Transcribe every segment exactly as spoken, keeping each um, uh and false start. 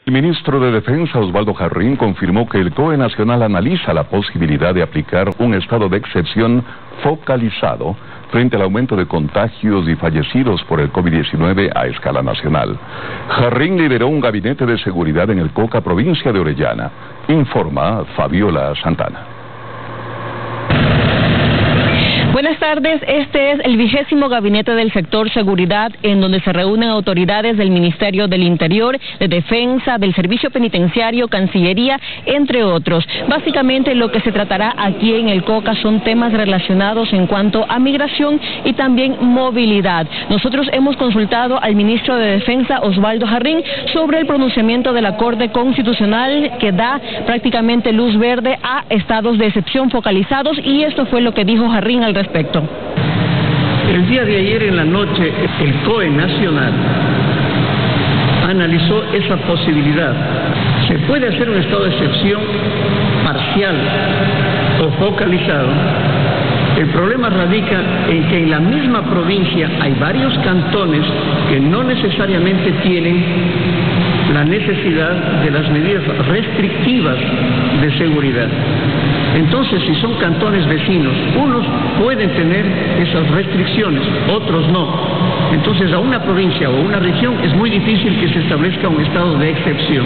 El ministro de Defensa, Osvaldo Jarrín, confirmó que el C O E Nacional analiza la posibilidad de aplicar un estado de excepción focalizado frente al aumento de contagios y fallecidos por el COVID diecinueve a escala nacional. Jarrín lideró un gabinete de seguridad en el Coca, provincia de Orellana. Informa Fabiola Santana. Buenas tardes, este es el vigésimo gabinete del sector seguridad, en donde se reúnen autoridades del Ministerio del Interior, de Defensa, del Servicio Penitenciario, Cancillería, entre otros. Básicamente lo que se tratará aquí en el Coca son temas relacionados en cuanto a migración y también movilidad. Nosotros hemos consultado al ministro de Defensa, Osvaldo Jarrín, sobre el pronunciamiento de la Corte Constitucional que da prácticamente luz verde a estados de excepción focalizados, y esto fue lo que dijo Jarrín al respecto. El día de ayer en la noche, el C O E Nacional analizó esa posibilidad. Se puede hacer un estado de excepción parcial o focalizado. El problema radica en que en la misma provincia hay varios cantones que no necesariamente tienen la necesidad de las medidas restrictivas de seguridad. Entonces, si son cantones vecinos, unos pueden tener esas restricciones, otros no. Entonces, a una provincia o una región es muy difícil que se establezca un estado de excepción.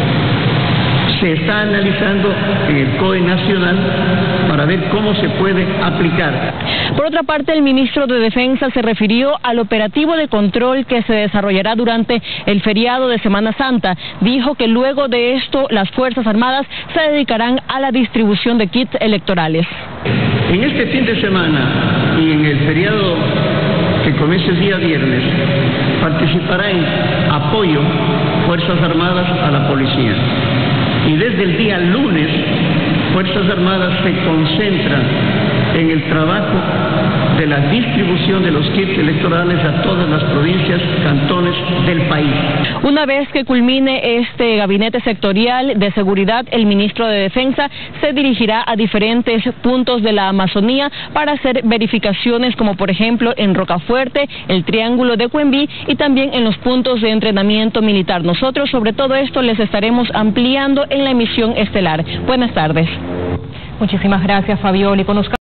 Se está analizando en el C O E Nacional para ver cómo se puede aplicar. Por otra parte, el ministro de Defensa se refirió al operativo de control que se desarrollará durante el feriado de Semana Santa. Dijo que luego de esto las Fuerzas Armadas se dedicarán a la distribución de kits electorales. En este fin de semana y en el feriado que comienza el día viernes, participará en apoyo Fuerzas Armadas a la policía. Y desde el día lunes, Fuerzas Armadas se concentran en el trabajo de la distribución de los kits electorales a todas las provincias, cantones del país. Una vez que culmine este gabinete sectorial de seguridad, el ministro de Defensa se dirigirá a diferentes puntos de la Amazonía para hacer verificaciones, como por ejemplo en Rocafuerte, el Triángulo de Cuembí y también en los puntos de entrenamiento militar. Nosotros sobre todo esto les estaremos ampliando en la emisión estelar. Buenas tardes. Muchísimas gracias, Fabiola. Y conozca